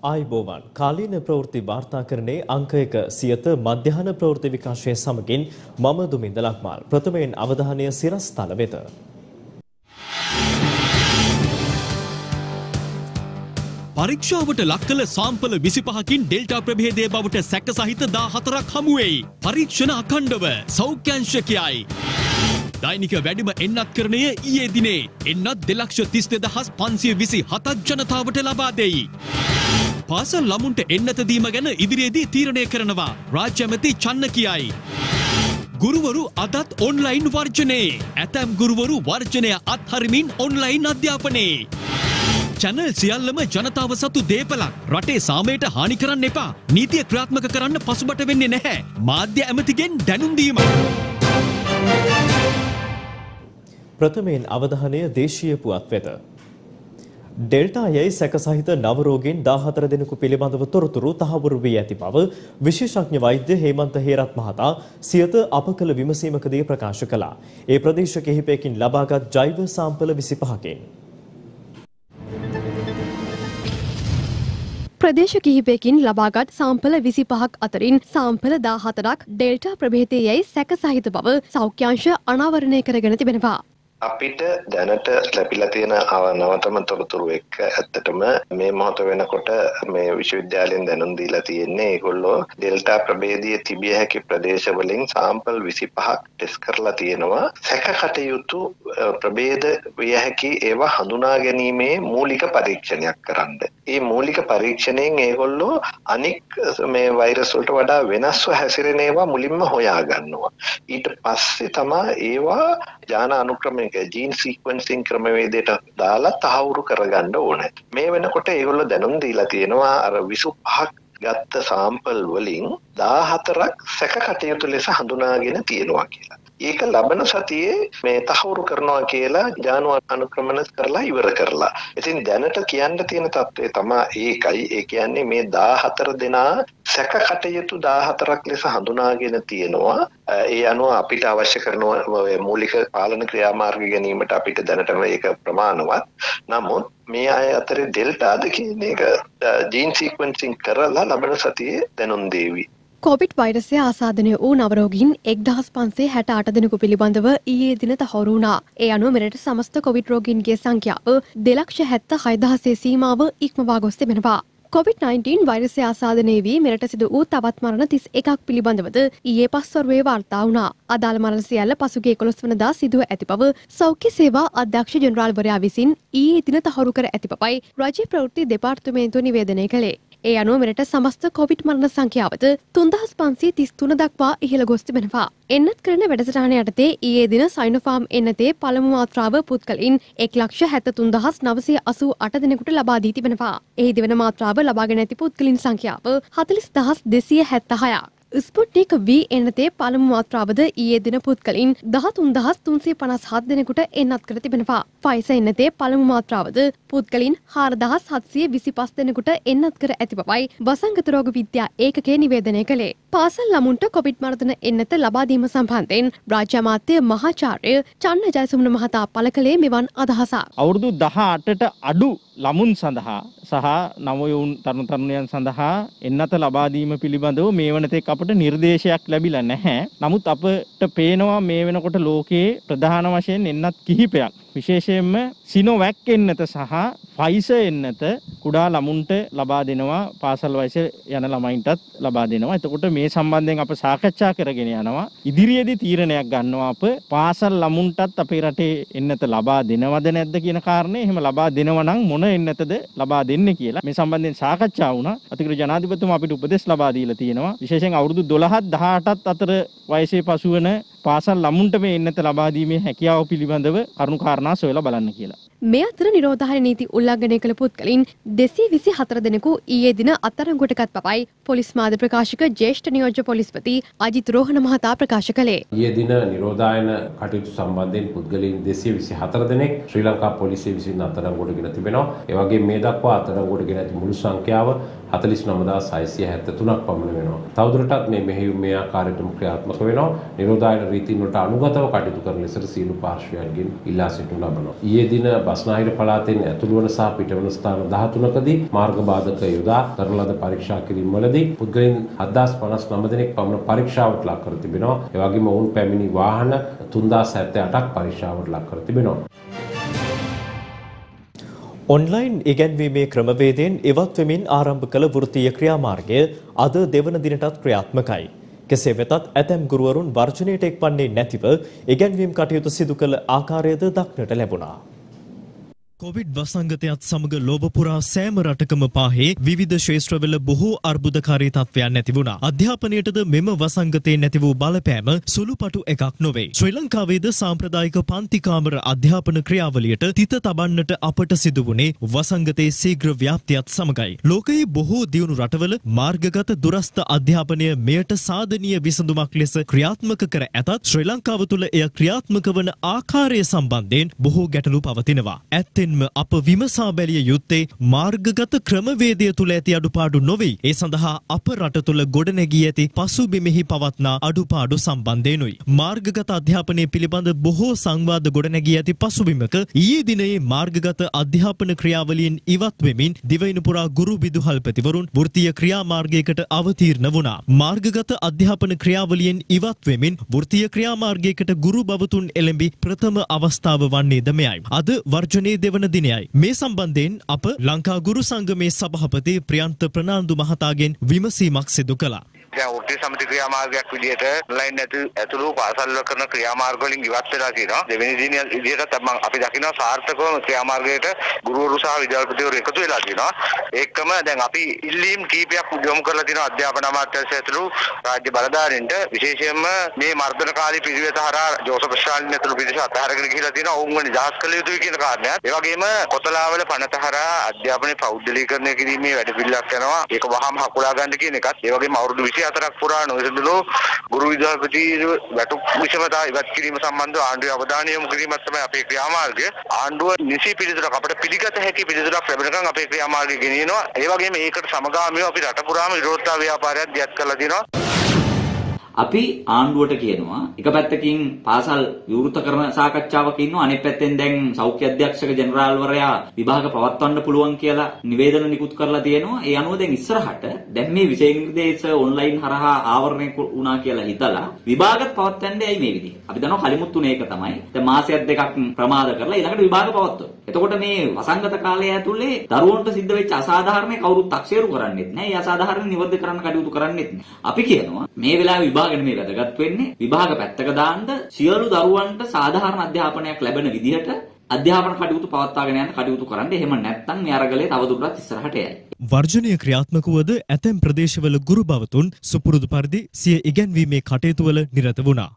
ආයුබෝවන් කාලීන ප්‍රවෘත්ති වාර්තාකරණයේ අංක 1 සියත මධ්‍යහන ප්‍රවෘත්ති විකාශය සමගින් මම දුමින්ද ලක්මාල් ප්‍රථමයෙන් අවධානය සිරස්තල වෙත. පරීක්ෂාවට ලක් කළ සාම්පල 25කින් ඩෙල්ටා ප්‍රභේදයේ බවට සැක සහිත 14ක් හමු වෙයි. පරීක්ෂණ අඛණ්ඩව සෞඛ්‍යාංශ කියයි. දෛනික වැඩිම එන්නත්කරණය ඊයේ දිනේ එන්නත් 2,32,527ක් ජනතාවට ලබා දෙයි. පාසල් ළමුන්ට එන්නත දීම ගැන ඉදිරියේදී තීරණය කරනවා රාජ්‍ය ඇමති චන්න කියයි. ගුරුවරු අදත් ඔන්ලයින් වර්ජනයේ ඇතැම් ගුරුවරු වර්ජනය අත්හරිමින් ඔන්ලයින් අධ්‍යාපනයේ. චැනල් සියල්ලම ජනතාව සතු දේපලක්. රටේ සාමයට හානි කරන්න එපා. නීතිය ක්‍රියාත්මක කරන්න පසුබට වෙන්නේ නැහැ. මාධ්‍ය ඇමතිගෙන් දැනුම් දීම. ප්‍රථමයෙන් අවධානය දේශීය පුවත් වෙත. ඩෙල්ටා යයි සැක සහිත නව රෝගීන් 14 දෙනෙකු පිළිබඳව තොරතුරු තහවුරු වී ඇති බව විශේෂඥ වෛද්‍ය හේමන්ත හේරත් මහතා සියත අප කළ විමසීමකදී ප්‍රකාශ කළා. ඒ ප්‍රදේශ කිහිපයකින් ලබාගත් ජෛව සාම්පල 25කින් ප්‍රදේශ කිහිපයකින් ලබාගත් සාම්පල 25ක් අතරින් සාම්පල 14ක් ඩෙල්ටා ප්‍රභේදයේ යයි සැක සහිත බව සෞඛ්‍යාංශ අනාවරණය කරගෙන තිබෙනවා. අපිට දැනට ලැබිලා තියෙන නවතම තොරතුරු එක්ක ඇත්තටම මේ මොහොත වෙනකොට මේ විශ්වවිද්‍යාලයෙන් දැනුම් දීලා තියෙන්නේ ඒගොල්ලෝ ඩෙල්ටා ප්‍රභේදයේ තිබිය හැකි ප්‍රදේශ වලින් සාම්පල් 25ක් ටෙස්ට් කරලා තියෙනවා. සැකකටයුතු ප්‍රභේද විය හැකි ඒවා හඳුනා ගැනීමේ මූලික පරීක්ෂණයක් කරන්න. මේ මූලික පරීක්ෂණයෙන් ඒගොල්ලෝ අනික් මේ වෛරස් වලට වඩා වෙනස්ව හැසිරෙන ඒවා මුලින්ම හොයා ගන්නවා. ඊට පස්සේ තමයි ඒවා ජාන අනුක්‍රමය ජීන් සීක්වෙන්සිං ක්‍රමවේදයට දාලා තහවුරු කරගන්න ඕනේ. මේ වෙනකොට ඒගොල්ලෝ දැනුම් දීලා තියෙනවා අර 25ක් ගත්ත සාම්පල් වලින් 14ක් සැකකටයුතු ලෙස හඳුනාගෙන තියෙනවා කියලා. ඒක ලබන සතියේ මේ තහවුරු කරනවා කියලා ජානු අනුක්‍රමන කරලා ඉවර කරලා. ඉතින් දැනට කියන්න තියෙන තත්ත්වය තමයි ඒකයි. ඒ කියන්නේ මේ 14 දෙනා සැකකටයුතු 14ක් ලෙස හඳුනාගෙන තියෙනවා. ඒ අනුව අපිට අවශ්‍ය කරන මූලික පාලන ක්‍රියාමාර්ග ගැනීමට අපිට දැනටම ඒක ප්‍රමාණවත්. නමුත් මේ අය අතරේ ඩෙල්ටාද කියන එක ජීන් සීක්වෙන්සිං කරලා ලබන සතියේ දැනුම් දෙවි. කොවිඩ් වෛරසය ආසාදනය වූ නවරෝගීන් 1568 දෙනෙකු පිළිබඳව ඊයේ දින තහවුරු වුණා. ඒ අනුව මෙරට සමස්ත කොවිඩ් රෝගීන්ගේ සංඛ්‍යාව 2,76,600 සීමාව ඉක්මවා ගොස් තිබෙනවා. COVID-19 වෛරසය ආසාදනය වී මෙරට සිදු වූ තවත් මරණ 31ක් පිළිබඳවද ඊයේ පස්වරුවේ වාර්තා වුණා. අදාළ මරණ සියල්ල පසුගිය 11 වනදා සිදුව ඇති බව සෞඛ්‍ය සේවා අධ්‍යක්ෂ ජෙනරාල්වරයා විසින් ඊයේ දින තහවුරු කර ඇති බවයි රාජ්‍ය ප්‍රවෘත්ති දෙපාර්තමේන්තුව නිවේදනය කළේ. ඒ අනුව මෙරට සමස්ත කොවිඩ් මරණ සංඛ්‍යාවද 3533 දක්වා ඉහළ ගොස් තිබෙනවා. එන්නත් කරන වැඩසටහන යටතේ ඊයේ දින සයිනෝෆාර්ම් එන්නතේ පළමු මාත්‍රාව පුද්ගලයින් 1,73,988 දෙනෙකුට ලබා දී තිබෙනවා. එහි දෙවන මාත්‍රාව ලබාගෙන ඇති පුද්ගලින් සංඛ්‍යාව 40,276ක්. ස්පුට්නික් V එන්නතේ පළමු මාත්‍රාවද ඊයේ දින පුද්ගලයින් 13,357 දෙනෙකුට එන්නත් කර තිබෙනවා. ෆයිසර් එන්නතේ පළමු මාත්‍රාවද පුද්ගලයින් 4,725 දෙනෙකුට එන්නත් කර ඇති බවයි වසංගත රෝග විද්‍යා ඒකකය නිවේදනය කළේ. පාසල් ළමුන්ට කොවිඩ් මර්ධන එන්නත ලබා දීම සම්බන්ධයෙන් රාජ්‍ය අමාත්‍ය මහාචාර්ය චන්න ජයසුමන මහතා පළ කළේ මෙවන් අදහසක්. අවුරුදු 18ට අඩු ළමුන් සඳහා සහ නවයුන් තරුණ තරුණියන් සඳහා එන්නත ලබා දීම පිළිබඳව මේ වනතෙක් අපට නිර්දේශයක් ලැබිලා නැහැ. නමුත් අපට පේනවා මේ වෙනකොට ලෝකයේ ප්‍රධාන වශයෙන් එන්නත් කිහිපයක් විශේෂයෙන්ම සිනෝවැක් එන්නත සහ ෆයිසර් එන්නත කුඩා ළමුන්ට ලබා දෙනවා. පාසල් වයසේ යන ළමයින්ටත් ලබා දෙනවා. එතකොට මේ සම්බන්ධයෙන් අප සාකච්ඡා කරගෙන යනවා. ඉදිරියේදී තීරණයක් ගන්නවා අප පාසල් ළමුන්ටත් අපේ රටේ එන්නත ලබා දෙනවද නැද්ද කියන කාරණේ. එහෙම ලබා දෙනවා නම් මොන එන්නතද ලබා දෙන්නේ කියලා මේ සම්බන්ධයෙන් සාකච්ඡා වුණා. අතිගරු ජනාධිපතිතුමා අපිට උපදෙස් ලබා දීලා තියෙනවා. විශේෂයෙන් අවුරුදු 12ත් 18ත් අතර වයසේ පසුවන පාසල් ළමුන්ට මේ එන්නත ලබා දීමේ හැකියාව පිළිබඳව කරුණු කාරණා සොයලා බලන්න කියලා. මේ අතර නිරෝධායන නීති උල්ලංඝනය කළ පුද්ගලයින් 224 දෙනෙකු ඊයේ දින අත්අඩංගුවටගත් බවයි පොලිස් මාධ්‍ය ප්‍රකාශක ජ්‍යෙෂ්ඨ නියෝජ්‍ය පොලිස්පති අජිත් රෝහණ මහතා ප්‍රකාශ කළේ. ඊයේ දින නිරෝධායන කටයුතු සම්බන්ධයෙන් පුද්ගලයින් 224 දෙනෙක් ශ්‍රී ලංකා පොලිසිය විසින් අත්අඩංගුවට ගෙන තිබෙනවා. ඒ වගේම මේ දක්වා අත්අඩංගුවට ගෙන ඇති මුළු සංඛ්‍යාව 49673ක් පමණ වෙනවා. තවදුරටත් මේ මෙහෙයුම් මේ ආකාරයටම ක්‍රියාත්මක වෙනවා. නිරෝධායන රීතීන් වලට අනුගතව කටයුතු කරන ලෙසට සියලු පාර්ශ්වයන්ගෙන් ඉල්ලා සිටිනු ලබනවා. ඊයේ දින බස්නාහිර පළාතෙන් ඇතුළු වන සහ පිටවන ස්ථාන 13කදී මාර්ග බාධක යොදා කරන ලද පරීක්ෂා කිරීම වලදී පුද්ගලයන් 7059 දෙනෙක් පමණ පරීක්ෂාවට ලක් කර තිබෙනවා. ඒ වගේම ඔවුන් පැමිණි වාහන 3078ක් පරීක්ෂාවට ලක් කර තිබෙනවා. ඔන්ලයින් ඉගැන්වීමේ ක්‍රමවේදයෙන් ඉවත් වෙමින් ආරම්භ කළ වෘත්තීය ක්‍රියාමාර්ගය අද දෙවන දිනටත් ක්‍රියාත්මකයි. කෙසේ වෙතත් ඇතැම් ගුරුවරුන් වර්ජනයට එක්වන්නේ නැතිව ඉගැන්වීම් කටයුතු සිදු කළ ආකාරයද දක්නට ලැබුණා. කොවිඩ් වසංගතයත් සමග ලොව පුරා සෑම රටකම පාහේ විවිධ ක්ෂේත්‍රවල බොහෝ අර්බුදකාරී තත්ත්වයන් නැති වුණා. අධ්‍යාපනයටද මෙම වසංගතයෙන් නැති වූ බලපෑම සුළුපටු එකක් නොවේ. ශ්‍රී ලංකාවේද සාම්ප්‍රදායික පන්ති කාමර අධ්‍යාපන ක්‍රියාවලියට තිත තබන්නට අපට සිදු වුණේ වසංගතයේ ශීඝ්‍ර ව්‍යාප්තියත් සමගයි. ලෝකයේ බොහෝ දියුණු රටවල මාර්ගගත දුරස්ථ අධ්‍යාපනය මෙයට සාධනීය විසඳුමක් ලෙස ක්‍රියාත්මක කර ඇතත් ශ්‍රී ලංකාව තුළ එය ක්‍රියාත්මක වන ආකාරය සම්බන්ධයෙන් බොහෝ ගැටලු පවතිනවා. අප විමසා බැලිය යුත්තේ මාර්ගගත ක්‍රමවේදය තුළ ඇති අඩුපාඩු නොවේ. ඒ සඳහා අප රට තුළ ගොඩනැගී ඇති පසුබිමෙහි පවත්නා අඩුපාඩු සම්බන්ධයෙනුයි. මාර්ගගත අධ්‍යාපනය පිළිබඳ බොහෝ සංවාද ගොඩනැගී ඇති පසුබිමක ඊයේ දිනයේ මාර්ගගත අධ්‍යාපන ක්‍රියාවලියෙන් ඉවත් වෙමින් දිවයින පුරා ගුරු විදුහල්පතිවරුන් වෘත්තීය ක්‍රියාමාර්ගයකට අවතීර්ණ වුණා. මාර්ගගත අධ්‍යාපන ක්‍රියාවලියෙන් ඉවත් වෙමින් වෘත්තීය ක්‍රියාමාර්ගයකට ගුරු බවතුන් එළඹි ප්‍රථම අවස්ථාව වන්නේද මෙයයි. අද වර්ජනයේ දෙවන දිනයයි. මේ සම්බන්ධයෙන් අප ලංකා ගුරු සංගමේ සභාපති ප්‍රියන්ත ප්‍රනාන්දු මහතාගෙන් විමසීමක් සිදු කළා. දැන් වෘත්තීය සමිති ක්‍රියාමාර්ගයක් විදිහට ඔන්ලයින් ඇතුළු පාසල් වල කරන ක්‍රියාමාර්ග වලින් ඉවත් වෙලා තියෙනවා. දෙවෙනි දිනේ විදිහට අපි දකිනවා සාර්ථකව ක්‍රියාමාර්ගයට ගුරුවරු සහ විද්‍යාපතිවරු එකතු වෙලා තියෙනවා. ඒකම දැන් අපි ඉල්ලීම් කීපයක් යොමු කරලා තියෙනවා අධ්‍යාපන අමාත්‍යාංශය ඇතුළු රාජ්‍ය බලධාරීන්ට. විශේෂයෙන්ම මේ මර්ධනකාරී පිළිවෙත හරහා ජෝසප් ස්ටාලින් ඇතුළු පිරිස අතහැරගෙන ගිහිලා තියෙනවා. ඔවුන්ව නිදහස් කළ යුතුයි කියන කාරණයක්. ඒ වගේම කොතලාවල පනත හරහා අධ්‍යාපනයේ පෞද්ගලීකරණය කිරීමේ වැඩපිළිවෙලක් කරනවා. ඒක වහාම හකුලා ගන්න කියන එකත්. ඒ වගේම අවුරුදු 24ක් පුරා නොවිසඳුණු ගුරු විද්‍යාපති වැටුප් විෂමතා ඉවත් කිරීම සම්බන්ධව ආණ්ඩුවේ අවධානය යොමු කිරීමත් තමයි අපේ ක්‍රියාමාර්ගය. ආණ්ඩුව නිසි පිළිතුරක් අපිට පිළිගත හැකි පිළිතුරක් ලැබෙනකන් අපේ ක්‍රියාමාර්ගය ගෙනියනවා. ඒ වගේම ඒකට සමගාමීව අපි රට පුරාම විරෝධතා ව්‍යාපාරයක් දියත් කරලා තියෙනවා. අපි ආණ්ඩුවට කියනවා එක පැත්තකින් පාසල් විවෘත කරන සාකච්ඡාවක ඉන්නවා, අනෙක් පැත්තෙන් දැන් සෞඛ්‍ය අධ්‍යක්ෂක ජෙනරාල්වරයා විභාග පවත්වන්න පුළුවන් කියලා නිවේදන නිකුත් කරලා තියෙනවා. ඒ අනුව දැන් ඉස්සරහට දැන් මේ විෂය නිර්දේශ ඔන්ලයින් හරහා ආවරණය වුණා කියලා හිතලා විභාගත් පවත්වන්නේ ඇයි මේ විදිහට? අපි දන්නවා කලිමුත් තුනේ එක තමයි. දැන් මාසයක් දෙකක් ප්‍රමාද කරලා ඊළඟට විභාග පවත්වනවා. එතකොට මේ වසංගත කාලය ඇතුලේ දරුවන්ට සිද්ධ වෙච්ච අසාධාරණ කවුරුත් අක්ෂේරු කරන්නේත් නැහැ. ඒ අසාධාරණ නිවර්ද කරන්න කටයුතු කරන්නේත් නැහැ. අපි කියනවා මේ වෙලාවේ විභාග නෙමෙයි වැදගත් වෙන්නේ, විභාග පැත්තක දාන්න සියලු දරුවන්ට සාධාරණ අධ්‍යාපනයක් ලැබෙන විදිහට අධ්‍යාපන කටයුතු පවත්වාගෙන යන්න කටයුතු කරන්න. එහෙම නැත්නම් මේ අරගලේ තවදුරටත් ඉස්සරහට යයි. වර්ජනීය ක්‍රියාත්මක වුවද ඇතැම් ප්‍රදේශවල ගුරු බවතුන් සුපුරුදු පරිදි සිය ඉගැන්වීමේ කටයුතු වල නිරත වුණා.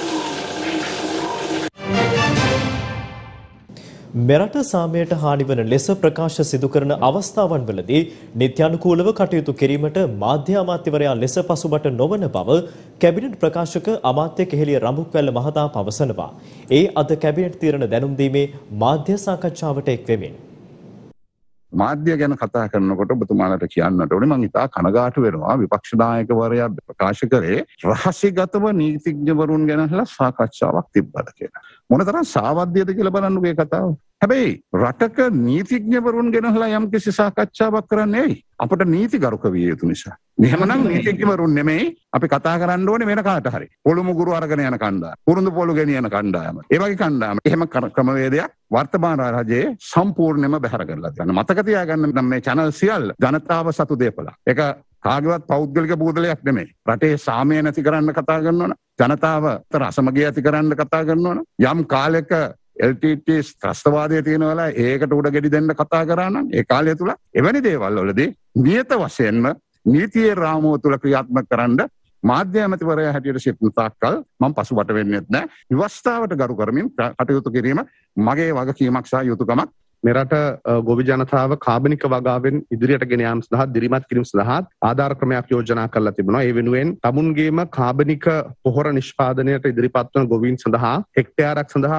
මෙරට සාමයට හානිවන ලෙස ප්‍රකාශ සිදු කරන අවස්ථාවන් වලදී නිත්‍යානුකූලව කටයුතු කිරීමට මාධ්‍ය අමාත්‍යවරයා ලෙස පසුබට නොවන බව කැබිනට් ප්‍රකාශක අමාත්‍ය කෙහෙලිය රඹුක්වැල්ල මහතා පවසනවා. ඒ අද කැබිනට් තීරණ දැනුම් දීමේ මාධ්‍ය සාකච්ඡාවට එක් වෙමින් මාධ්‍ය ගැන කතා කරනකොට ඔබතුමාලට කියන්නට ඕනේ මම ඉතා කනගාටු වෙනවා විපක්ෂ නායකවරයා ප්‍රකාශ කරේ රහස්‍යගතව නීතිඥවරුන් ගැනලා සාකච්ඡාවක් තිබ්බද කියලා. මොනතරම් සාවද්‍යද කියලා බලන්නකෝ මේ කතාව. හැබැයි රටක නීතිඥවරුන් ගැනලා යම් කිසි සාකච්ඡාවක් කරන්නේ ඇයි? අපට නීතිගරුක විය යුතු නිසා. එහෙමනම් නීතිඥවරුන් නෙමෙයි අපි කතා කරන්න ඕනේ වෙන කාට හරි. පොළු මුගුරු අරගෙන යන කණ්ඩායම, පුරුදු පොළු ගෙනියන කණ්ඩායම. ඒ වගේ කණ්ඩායම. එහෙම ක්‍රමවේදයක් වර්තමාන රජයේ සම්පූර්ණයෙන්ම බැහැර කරලා තියෙනවා. මතක තියාගන්න මේ channel සියල්ල ජනතාව සතු දෙපළක්. ඒක කාගේවත් පෞද්ගලික බූදලයක් නෙමෙයි. රටේ සාමය නැති කරන්න කතා කරනවනේ. ජනතාව අතර අසමගිය ඇති කරන්න කතා කරනවනේ. යම් කාලයක LTT ත්‍රස්තවාදයේ තියෙනවා ඒකට උඩ ගෙඩි දෙන්න කතා කරා නම් ඒ කාලය තුල එවැනි දේවල් වලදී නියත වශයෙන්ම නීතියේ රාමුව තුල ක්‍රියාත්මක කරන්න මාධ්‍ය ඇමතිවරයා හැටියට සිටින තාක්කල් මම පසුබට වෙන්නේ නැහැ. විවස්ථාවට ගරු කරමින් කටයුතු කිරීම මගේ වගකීමක් සහ යුතුයකමක්. මෙරට ගොවි ජනතාව කාබනික වගාවෙන් ඉදිරියට ගෙන යාම සඳහා දිරිමත් කිරීම සඳහා ආධාර ක්‍රමයක් යෝජනා කරලා තිබෙනවා. ඒ වෙනුවෙන් තමුන්ගේම කාබනික පොහොර නිෂ්පාදනයට ඉදිරිපත් වන ගොවීන් සඳහා හෙක්ටයාරක් සඳහා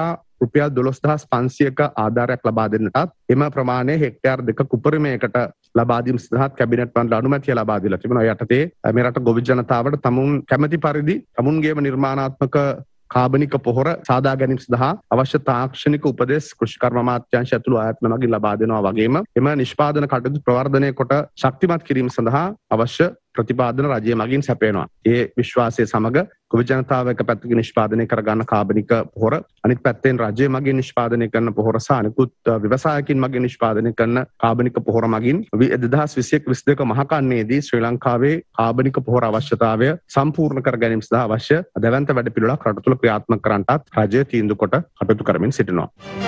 රුපියල් 12500ක ආධාරයක් ලබා දෙන්නටත් එම ප්‍රමාණය හෙක්ටයාර් 2ක උපරිමයකට ලබා දීම සඳහා කැබිනට් මණ්ඩල අනුමැතිය ලබා දීලා තිබෙනවා. ඒ යටතේ මේ රට ගොවි ජනතාවට තමුන් කැමැති පරිදි තමුන්ගේම නිර්මාණාත්මක කාබනික පොහොර සාදා ගැනීම සඳහා අවශ්‍ය තාක්ෂණික උපදෙස් කෘෂිකර්ම අමාත්‍යාංශය ඇතුළු ආයතන මගින් ලබා දෙනවා වගේම එම නිෂ්පාදන කටයුතු ප්‍රවර්ධනය කොට ශක්තිමත් කිරීම සඳහා අවශ්‍ය ප්‍රතිපාදන රජය මගින් සැපයනවා. ඒ විශ්වාසය සමග ගොවි ජනතාව එක පැත්තකින් නිෂ්පාදනය කරගන්න කාබනික පොහොර අනිත් පැත්තෙන් රජය මගින් නිෂ්පාදනය කරන පොහොර සහ අනිකුත් ව්‍යවසායකින් මගින් නිෂ්පාදනය කරන කාබනික පොහොර මගින් 2021-22 මහකන්නේදී ශ්‍රී ලංකාවේ කාබනික පොහොර අවශ්‍යතාවය සම්පූර්ණ කර ගැනීම සඳහා අවශ්‍ය දැවැන්ත වැඩපිළිවෙලක් රට තුළ ක්‍රියාත්මක කරන්නටත් රජය තීන්දුව කොට කටයුතු කරමින් සිටිනවා.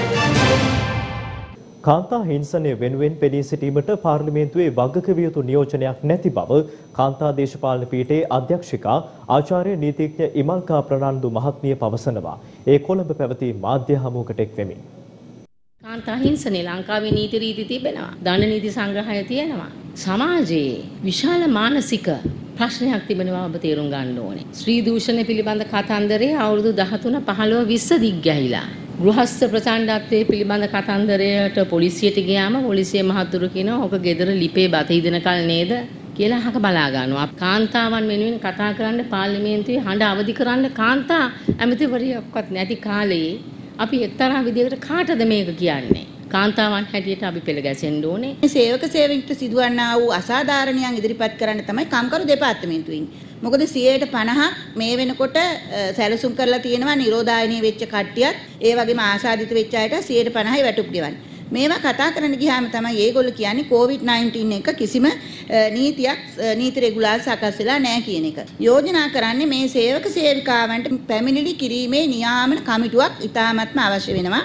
කාන්තා හිංසනය වෙනුවෙන් පෙනී සිටීමට පාර්ලිමේන්තුවේ වගකිව යුතු නියෝජනයක් නැති බව කාන්තා දේශපාලන පීඨයේ අධ්‍යක්ෂිකා ආචාර්ය නීතිඥ ඉමල්කා ප්‍රනාන්දු මහත්මිය පවසනවා. ඒ කොළඹ පැවති මාධ්‍ය හමුවකට එක් වෙමින්. කාන්තා හිංසනය ලංකාවේ නීති රීති තිබෙනවා. දඬු නීති සංග්‍රහය තියෙනවා. සමාජයේ විශාල මානසික ප්‍රශ්නයක් තිබෙනවා ඔබ තේරුම් ගන්න ඕනේ. ස්ත්‍රී දූෂණය පිළිබඳ කතන්දරේ අවුරුදු 13, 15, 20 දිග් ගැහිලා. ගෘහස්ත ප්‍රචණ්ඩත්වයේ පිළිබඳ කතන්දරයට පොලිසියට ගියාම පොලිසිය මහතුරු කියනවා ඔක ගෙදර ලිපේ බත ඉදනකල් නේද කියලා අහක බලා ගන්නවා. කාන්තාවන් වෙනුවෙන් කතා කරන්න පාර්ලිමේන්තුවේ හඬ අවදි කරන්න කාන්තා ඇමතිවරියක්වත් නැති කාලේ අපි එක්තරා විදිහකට කාටද මේක කියන්නේ? කාන්තාවන් හැටියට අපි පෙළ ගැසෙන්න ඕනේ. සේවක සේවිකාට සිදුවන්නා වූ අසාධාරණයන් ඉදිරිපත් කරන්න තමයි කම්කරු දෙපාර්තමේන්තුවෙන්. මොකද 50% මේ වෙනකොට සැලසුම් කරලා තියෙනවා නිරෝධායනීය වෙච්ච කට්ටියත් ඒ වගේම ආසාදිත වෙච්ච අයට 50% වැටුප් ගෙවන්න. මේවා කතා කරන්න ගියාම තමයි ඒගොල්ලෝ කියන්නේ COVID-19 එක කිසිම නීති රෙගුලාර් සකස් වෙලා නැහැ කියන එක. යෝජනා කරන්නේ මේ සේවක සේවිකාවන්ට පැමිණිලි කිරීමේ නියාමන කමිටුවක් ඉතාමත්ම අවශ්‍ය වෙනවා.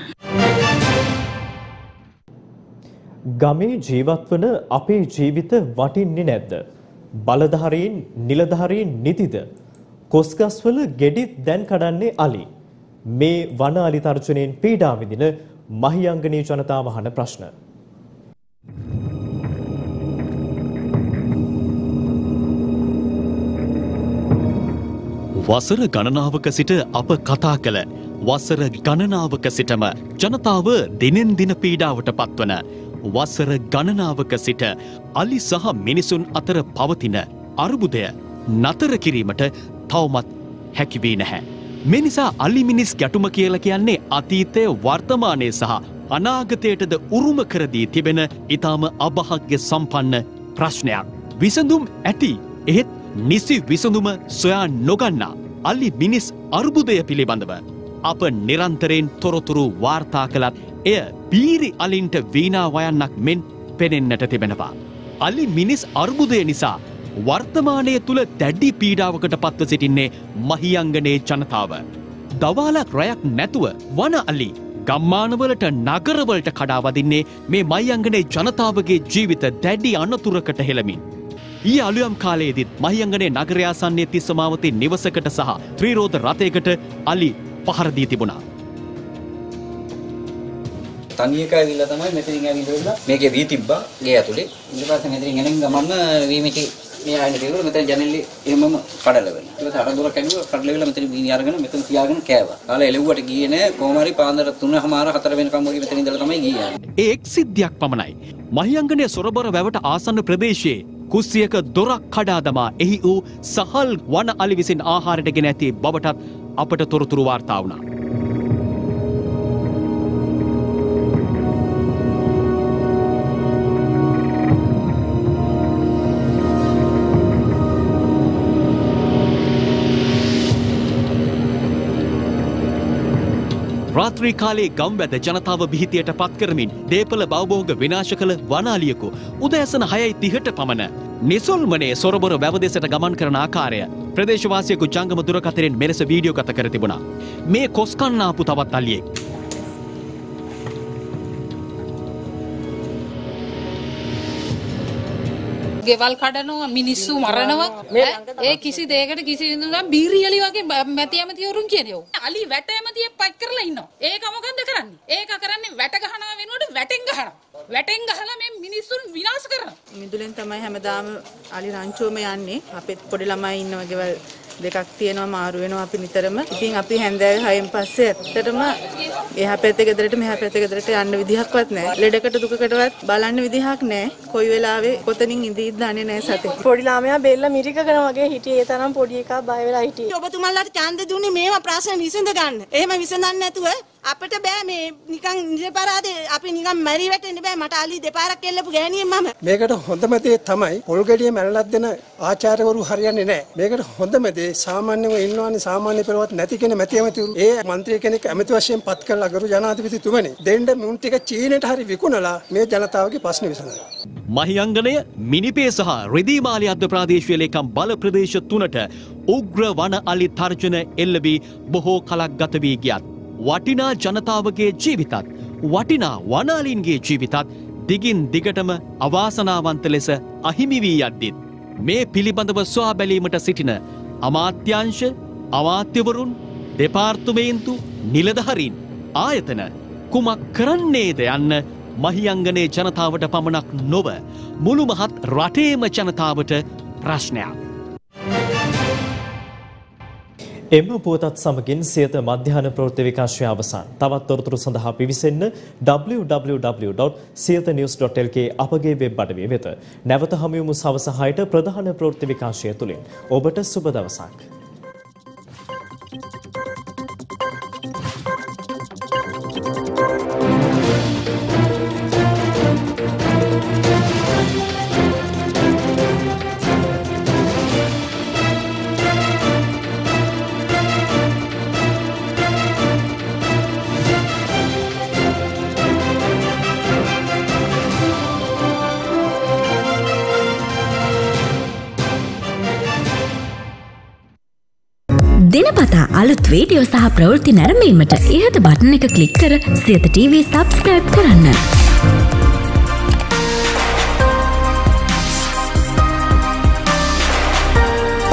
ගමේ ජීවත් වන අපේ ජීවිත වටින්නේ නැද්ද? බලධාරීන් නිලධාරීන් නිතිද? කොස්ගස්වල ගෙඩිත් දැන් කඩන්නේ අලි. මේ වන අලි තර්ජනයෙන් පීඩා විඳින මහියංගනී ජනතාව අහන ප්‍රශ්න. වසර ගණනාවක සිට අප කතා කළ වසර ගණනාවක සිටම ජනතාව දිනෙන් දින පීඩාවට පත්වන වසර ගණනාවක සිට අලි සහ මිනිසුන් අතර පවතින අර්බුදය නතර කිරීමට තවමත් හැකි වී නැහැ. මේ නිසා අලි මිනිස් ගැටුම කියලා කියන්නේ අතීතය වර්තමානයේ සහ අනාගතයටද උරුම කර දී තිබෙන ඊටම අභාග්‍ය සම්පන්න ප්‍රශ්නයක්. විසඳුම් ඇති එහෙත් නිසි විසඳුම සොයා නොගන්නා අලි මිනිස් අර්බුදය පිළිබඳව අප නිරන්තරයෙන් තොරතුරු වාර්තා කළත් එය බීරි අලින්ට වීණා වයන්නක් මෙන් පෙනෙන්නට තිබෙනවා. අලි මිනිස් අර්බුදය නිසා වර්තමානය තුළ දැඩි පීඩාවකට පත්ව සිටින්නේ මහියංගනයේ ජනතාව. දවාලක් රැයක් නැතුව වන අලි ගම්මානවලට නගරවලට කඩා වදින්නේ මේ මහියංගනයේ ජනතාවගේ ජීවිත දැඩි අනතුරකට හෙළමින්. ඊ අලුයම් කාලයේදීත් මහියංගනයේ නගරය ආසන්නයේ තිස්සමාවතේ නිවසකට සහ ත්‍රිරෝධ රථයකට අලි පහර දී තිබුණා. තනියක ඇවිල්ලා තමයි මෙතනින් ඇවිල්ලා මේකේ වී තිබ්බා ගේ ඇතුලේ. ඊට පස්සේ මෙතනින් එනින් ගමන්න වීමිටි මේ ආයෙත් තිබුණා මෙතන ජනෙල්ලේ එහෙමම කඩලා වෙනවා. ඊට පස්සේ අරන් දොර කැඩුවා කඩලා මෙතන වීනි අරගෙන මෙතන තියාගෙන කෑවා. කාලේ එළවුවට ගියේ නෑ කොහොම හරි පාන්දර 3:00 4 වෙනකම් වගේ මෙතන ඉඳලා තමයි ගියේ. ඒ එක් සිද්ධියක් පමණයි. මහියංගනයේ සොරබර වැවට ආසන්න ප්‍රදේශයේ කුස්සියක දොරක් කඩා දමා එහි වූ සහල් වන අලි විසින් ආහාරයට ගෙන ඇති බවටත් අපට තොරතුරු වාර්තා වුණා. රාත්‍රී කාලයේ ගම්වැද ජනතාව බිහිතියට පත් කරමින් දේපල බවභෝග විනාශ කළ වනාලියකු උදෑසන 6:30ට පමණ නිසල්මනේ සොරබොර වැව දෙසට ගමන් කරන ආකාරය ප්‍රදේශවාසියෙකු ජංගම දුරකථනයෙන් මෙලෙස වීඩියෝ ගත කර තිබුණා. මේ කොස්කන්න ආපු තවත් අලියෙක්. ගෙවල් කඩනවා මිනිස්සු මරනවා ඒ කිසි දෙයකට කිසි විඳුනම් බීරියලි වගේ මැති ඇමතිවරුන් කියනවා. අලි වැට ඇමතිය පත් කරලා ඉන්නවා. ඒක මොකද්ද කරන්නේ? ඒක කරන්නේ වැට ගහනවා වෙනුවට වැටෙන් ගහනවා. වැටෙන් ගහලා මේ මිනිස්සුන් විනාශ කරනවා. මිදුලෙන් තමයි හැමදාම අලි රංචුවම යන්නේ. අපේ පොඩි ළමයි ඉන්නවා ගෙවල් දෙකක් තියෙනවා මාරු වෙනවා අපි නිතරම. ඉතින් අපි හැන්දෑවේ 6න් පස්සේ ඇත්තටම එහා පැත්තේ ගෙදරට මෙහා පැත්තේ ගෙදරට යන්න විදිහක්වත් නැහැ. ලෙඩකට දුකකටවත් බලන්න විදිහක් නැහැ. කොයි වෙලාවෙ කොතනින් ඉඳීද දන්නේ නැහැ සතේ. පොඩි ළමයා බෙල්ල මිරිකගෙන වගේ හිටියේ. ඒ තරම් පොඩි එකා බය වෙලා හිටියේ. ඔබතුමාලාට ඡන්ද දුන්නේ මේවා ප්‍රශ්න විසඳ ගන්න. එහෙම විසඳන්නේ නැතුව අපිට බෑ මේ නිකන් නිරපරාදේ අපි නිකන් මැරි වැටෙන්න බෑ. මට අලි දෙපාරක් එල්ලපු ගෑණියෙන් මම. මේකට හොඳම දේ තමයි පොල් ගෙඩිය මැනලක් දෙන ආචාර්යවරු හරියන්නේ නැහැ. මේකට හොඳම දේ සාමාන්‍යව ඉන්නවනේ සාමාන්‍ය පෙරවත් නැති කෙනෙක් මැති ඇමතිවරු. ඒ മന്ത്രി කෙනෙක් ඇමති වශයෙන් පත් කරලා ගරු ජනාධිපතිතුමනි දෙන්න මුන් ටික චීනෙට හරි විකුණලා මේ ජනතාවගේ ප්‍රශ්න විසඳනවා. මහියංගනය මිනිපේ සහ රෙදි මාලියද්ද ප්‍රාදේශීය ලේකම් බල ප්‍රදේශ 3ට උග්‍ර වන අලි තර්ජන එල්ල වී බොහෝ කලක් ගත වී ගියත් වටිනා ජනතාවගේ ජීවිතත් වටිනා වනාලීන්ගේ ජීවිතත් දිගින් දිගටම අවාසනාවන්ත ලෙස අහිමි වී යද්දිත් මේ පිළිබඳව සොයා බැලීමට සිටින අමාත්‍යාංශ අමාත්‍යවරුන් දෙපාර්තමේන්තු නිලධාරීන් ආයතන කුමක් කරන්නේද යන්න මහියංගනේ ජනතාවට පමණක් නොව මුළු මහත් රටේම ජනතාවට ප්‍රශ්නයක්. එම පුවතත් සමගින් සියත මධ්‍යහන ප්‍රවෘත්ති විකාශය අවසන්. තවත් තොරතුරු සඳහා පිවිසෙන්න www.siyathanews.lk අපගේ වෙබ් අඩවිය වෙත. නැවත හමුවෙමු සවස 6ට ප්‍රධාන ප්‍රවෘත්ති විකාශය තුලින්. ඔබට සුබ දවසක්. දිනපතා අලුත් වීඩියෝ සහ ප්‍රවෘත්ති නැරඹීමට ඉහත බටන් එක ක්ලික් කර සියත TV සබ්ස්ක්‍රයිබ් කරන්න.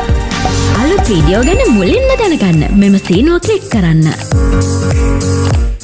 අලුත් වීඩියෝ ගැන මුලින්ම දැනගන්න මෙම සීනුව ක්ලික් කරන්න.